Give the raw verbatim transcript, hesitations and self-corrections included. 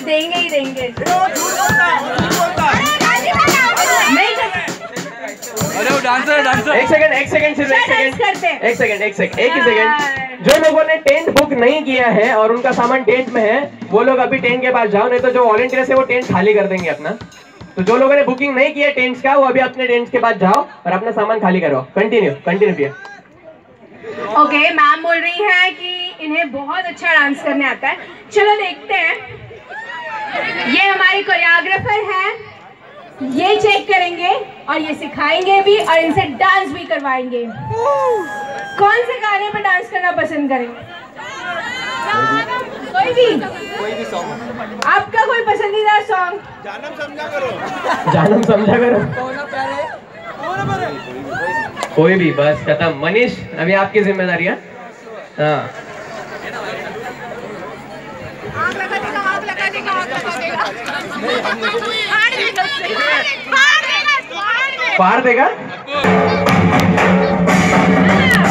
देंगे ही देंगे। अरे वो डांसर डांसर एक सेकंड एक सेकंड सिर्फ एक सेकंड एक सेकंड एक सेकंड एक ही सेकंड। जो लोगों ने टेंट बुक नहीं किया है और उनका सामान टेंट में है वो लोग अभी टेंट के पास जाओ, नहीं तो जो वॉलंटियर्स है वो टेंट खाली कर देंगे अपना। तो जो लोगों ने बुकिंग नहीं किया टेंट्स का वो अभी अपने टेंट्स के पास जाओ और अपना सामान खाली करो। कंटिन्यू कंटिन्यू किया। ओके, मैम बोल रही है कि इन्हें बहुत अच्छा डांस करने आता है। चलो देखते हैं। ये हमारे कोरियोग्राफर हैं, ये चेक करेंगे और ये सिखाएंगे भी और इनसे डांस भी करवाएंगे। कौन से गाने पर डांस करना पसंद करेंगे? कोई भी कोई भी सॉन्ग। आपका कोई पसंदीदा सॉन्ग? जानम समझा करो, जानम समझा करो, कोई भी, बस खत्म। मनीष अभी आपकी जिम्मेदारी है। हाँ फाड़ देगा।